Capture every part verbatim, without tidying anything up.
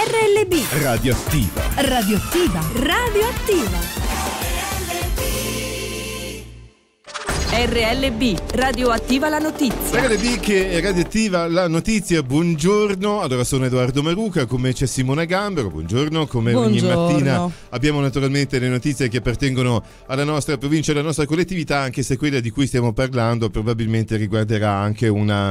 R L B Radioattiva. Radioattiva Radioattiva R L B Radioattiva la notizia. R L B che è Radioattiva la notizia. Buongiorno, allora sono Edoardo Maruca, come c'è Simona Gambero. Buongiorno, come Buongiorno. ogni mattina abbiamo naturalmente le notizie che appartengono alla nostra provincia, alla nostra collettività, anche se quella di cui stiamo parlando probabilmente riguarderà anche una,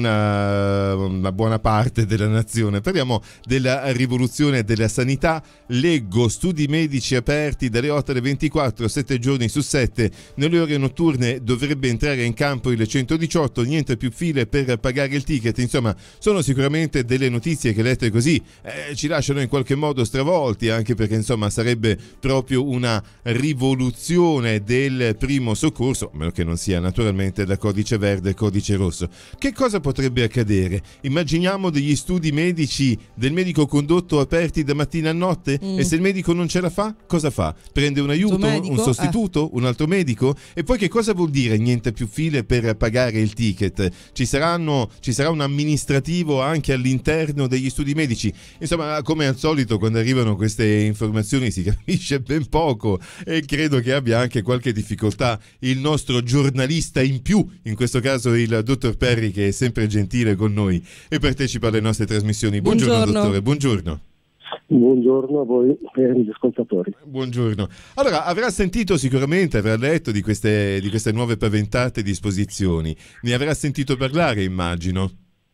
una, una buona parte della nazione. Parliamo della rivoluzione della sanità. Leggo studi medici aperti dalle otto alle ventiquattro, sette giorni su sette. Nelle ore notturne dovrebbe entrare in campo il centodiciotto, niente più file per pagare il ticket. Insomma, sono sicuramente delle notizie che, lette così, eh, ci lasciano in qualche modo stravolti, anche perché insomma sarebbe proprio una rivoluzione del primo soccorso, a meno che non sia naturalmente da codice verde e codice rosso. Che cosa potrebbe accadere? Immaginiamo degli studi medici del medico condotto aperti da mattina a notte, mm. e se il medico non ce la fa, cosa fa? Prende un aiuto, medico, un sostituto, eh. un altro medico? E poi che cosa vuol dire niente più file per pagare il ticket? Ci saranno, ci sarà un amministrativo anche all'interno degli studi medici? Insomma, come al solito quando arrivano queste informazioni si capisce ben poco, e credo che abbia anche qualche difficoltà il nostro giornalista in più, in questo caso il dottor Perri, che è sempre gentile con noi e partecipa alle nostre trasmissioni. Buongiorno, Buongiorno. dottore, buongiorno. Buongiorno a voi e agli ascoltatori. Buongiorno. Allora, avrà sentito sicuramente, avrà letto di queste, di queste nuove paventate disposizioni. Ne avrà sentito parlare, immagino.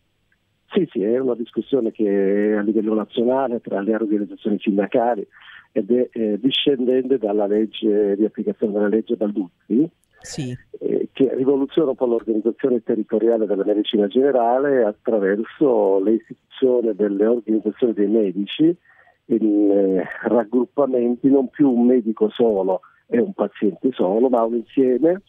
Sì, sì, è una discussione che è a livello nazionale tra le organizzazioni sindacali ed è eh, discendente dalla legge di applicazione della legge Balduzzi, Sì. eh, che rivoluziona un po' l'organizzazione territoriale della medicina generale attraverso l'istituzione delle organizzazioni dei medici in eh, raggruppamenti, non più un medico solo e un paziente solo, ma un insieme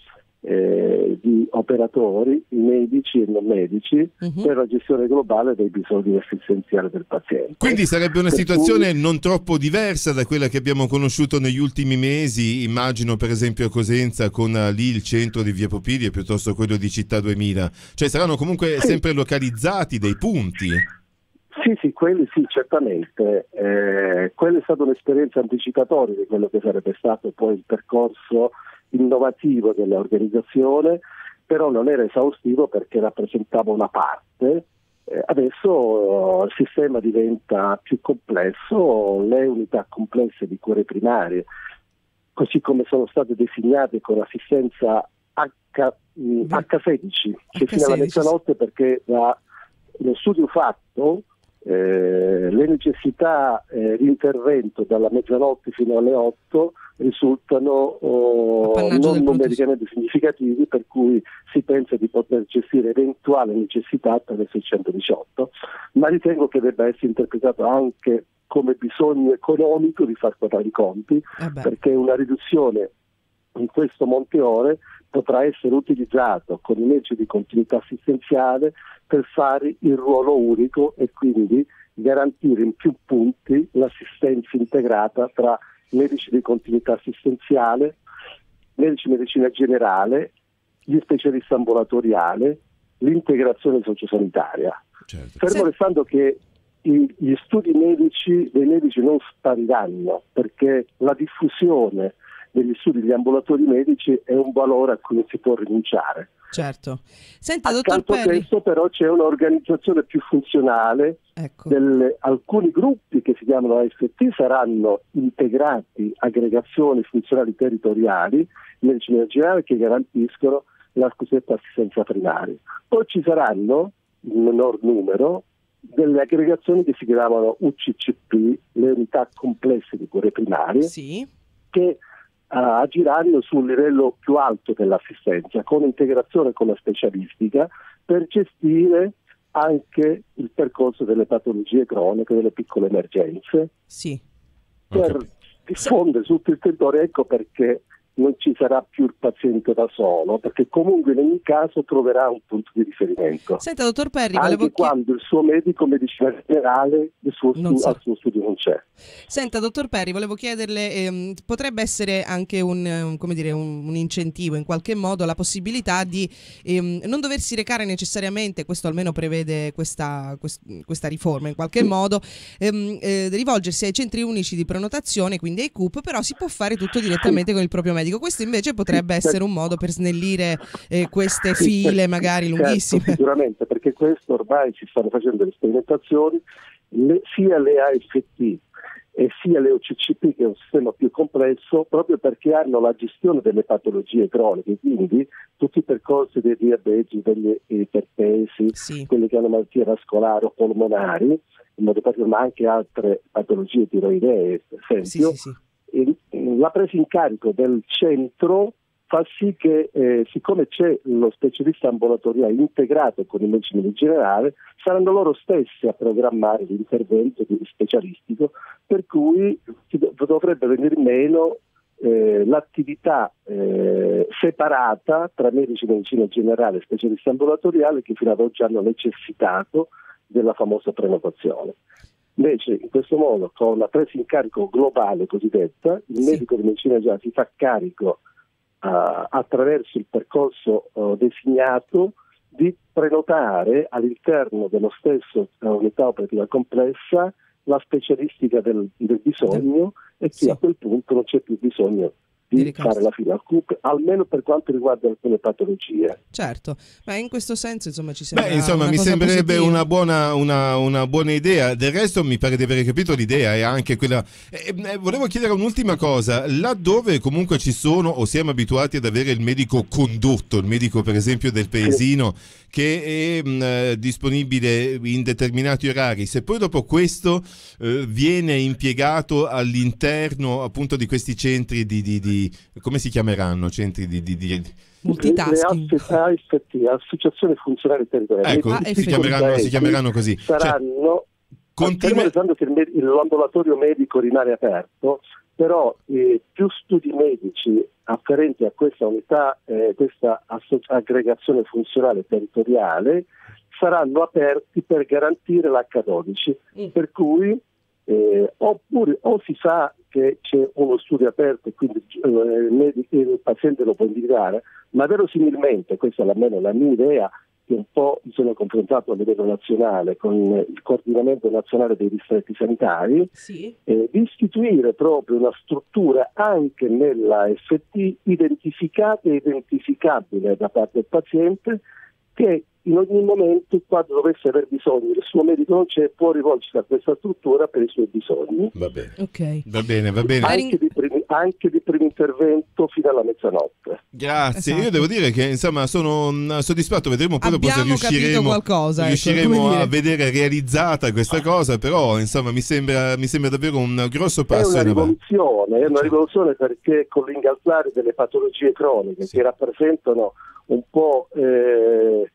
eh, di operatori, medici e non medici, uh-huh. per la gestione globale dei bisogni assistenziali del paziente. Quindi sarebbe una Per situazione cui... non troppo diversa da quella che abbiamo conosciuto negli ultimi mesi, immagino per esempio a Cosenza con lì il centro di Via Popilia piuttosto quello di Città duemila, cioè saranno comunque sì. sempre localizzati dei punti. Sì, sì, quelli sì, certamente. Eh, quella è stata un'esperienza anticipatoria di quello che sarebbe stato poi il percorso innovativo dell'organizzazione, però non era esaustivo perché rappresentava una parte. Eh, adesso eh, il sistema diventa più complesso, le unità complesse di cure primarie, così come sono state designate con assistenza H, mh, acca sedici, che fino alla mezzanotte, perché da, lo studio fatto Eh, le necessità eh, di intervento dalla mezzanotte fino alle otto risultano oh, non numericamente significativi, per cui si pensa di poter gestire eventuale necessità attraverso il centodiciotto, ma ritengo che debba essere interpretato anche come bisogno economico di far quadrare i conti, eh perché una riduzione in questo monte ore potrà essere utilizzato con i mezzi di continuità assistenziale per fare il ruolo unico e quindi garantire in più punti l'assistenza integrata tra medici di continuità assistenziale, medici di medicina generale, gli specialisti ambulatoriali, l'integrazione sociosanitaria. Certo. Fermo restando che i, gli studi medici dei medici non spariranno, perché la diffusione degli studi degli ambulatori medici è un valore a cui non si può rinunciare. Certo. Senta, dottor Accanto a Perri, questo però c'è un'organizzazione più funzionale, ecco. Delle, alcuni gruppi che si chiamano A F T saranno integrati, aggregazioni funzionali territoriali in medicina generale, che garantiscono la cosiddetta assistenza primaria. Poi ci saranno, in minor numero, delle aggregazioni che si chiamano U C C P, le unità complesse di cure primarie, sì. che Uh, agiranno sul livello più alto dell'assistenza, con integrazione con la specialistica, per gestire anche il percorso delle patologie croniche, delle piccole emergenze, sì. per okay. diffondere su tutto il territorio. Ecco perché non ci sarà più il paziente da solo, perché comunque in ogni caso troverà un punto di riferimento. Senta, dottor Perri, anche volevo quando il suo medico medicina generale il suo stu- so. al suo studio non c'è. Senta, dottor Perri, volevo chiederle, ehm, potrebbe essere anche un, un, come dire, un, un incentivo in qualche modo, la possibilità di ehm, non doversi recare necessariamente, questo almeno prevede questa, quest, questa riforma in qualche modo, ehm, eh, rivolgersi ai centri unici di prenotazione, quindi ai C U P, però si può fare tutto direttamente con il proprio medico. Questo invece potrebbe essere un modo per snellire eh, queste file magari certo, lunghissime. Sicuramente, perché questo ormai si stanno facendo delle sperimentazioni, le, sia le A F T e sia le O C C P, che è un sistema più complesso, proprio perché hanno la gestione delle patologie croniche, quindi tutti i percorsi dei diabeti, degli ipertesi, Sì. quelli che hanno malattie vascolari o polmonari, in modo particolare, ma anche altre patologie tiroidee, per esempio. Sì, sì, sì. E la presa in carico del centro fa sì che, eh, siccome c'è lo specialista ambulatoriale integrato con il medico di generale, saranno loro stessi a programmare l'intervento specialistico, per cui dovrebbe venire meno eh, l'attività eh, separata tra medici di medicina generale e specialista ambulatoriale, che fino ad oggi hanno necessitato della famosa prenotazione. Invece, in questo modo, con la presa in carico globale cosiddetta, il Sì. medico di medicina generale si fa carico Uh, attraverso il percorso uh, designato di prenotare all'interno dello stesso uh, unità operativa complessa la specialistica del, del bisogno, e Sì. che a quel punto non c'è più bisogno di Di fare la fila al C U P, almeno per quanto riguarda alcune patologie. Certo, ma in questo senso insomma ci sembra Beh, insomma, una mi cosa sembrerebbe positiva. una buona, una, una buona idea. Del resto mi pare di aver capito l'idea, è anche quella. Eh, eh, volevo chiedere un'ultima cosa: laddove comunque ci sono o siamo abituati ad avere il medico condotto, il medico per esempio del paesino, che è mh, disponibile in determinati orari, se poi dopo questo eh, viene impiegato all'interno appunto di questi centri di, di, di come si chiameranno? Centri di, di, di... Multitasking. Le A F T, associazioni funzionali territoriali, Ecco, Ah, si, chiameranno, si chiameranno così. saranno, Continua- pensando che il med- l'ambulatorio medico rimane aperto, però eh, più studi medici afferenti a questa unità, eh, questa asso- aggregazione funzionale territoriale, saranno aperti per garantire l'H dodici, Mm. per cui eh, oppure o si sa che c'è uno studio aperto e quindi eh, il, medico, il paziente lo può indicare, ma verosimilmente, questa è almeno la mia idea, che un po' mi sono confrontato a livello nazionale con il coordinamento nazionale dei distretti sanitari, Sì. eh, di istituire proprio una struttura anche nella F T identificata e identificabile da parte del paziente, che in ogni momento, quando dovesse aver bisogno, il suo medico non c'è, può rivolgersi a questa struttura per i suoi bisogni. Va bene, Ok. va bene, va bene. Anche di, primi, anche di primo intervento fino alla mezzanotte. Grazie, Esatto. io devo dire che insomma sono mh, soddisfatto, vedremo poi dopo se Abbiamo capito riusciremo, qualcosa, ecco, riusciremo come dire. a vedere realizzata questa cosa, però insomma mi sembra, mi sembra davvero un grosso È passo una in avanti. rivoluzione, è una Sì. rivoluzione perché con l'ingalzare delle patologie croniche Sì. che rappresentano un po' eh,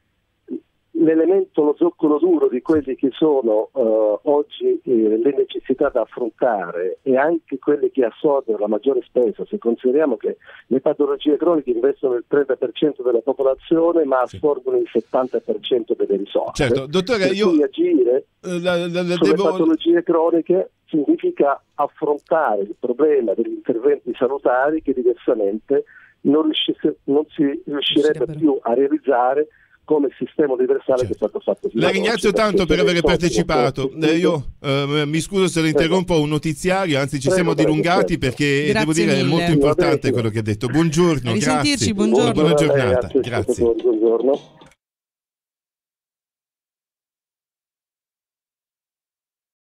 l'elemento, lo zoccolo duro di quelli che sono eh, oggi eh, le necessità da affrontare, e anche quelle che assorbono la maggiore spesa, se consideriamo che le patologie croniche investono il trenta per cento della popolazione ma Sì. assorbono il settanta per cento delle risorse. Certo, dottore, Per io cui agire eh, la, la, la sulle devo... patologie croniche significa affrontare il problema degli interventi salutari che diversamente non, riuscisse, non si riuscirebbe Riuscirebbero. più a realizzare come sistema universale Certo. che è stato fatto fino La ad oggi, ringrazio perché tanto per ce ne aver sono partecipato. molti. Eh, io eh, mi scuso se le interrompo un notiziario, anzi ci Prego, siamo prego, dilungati certo. perché Grazie devo dire è mille. molto Va importante bene. quello che ha detto. Buongiorno, A risentirci, grazie. buongiorno. Buona giornata. Grazie, Grazie. buongiorno.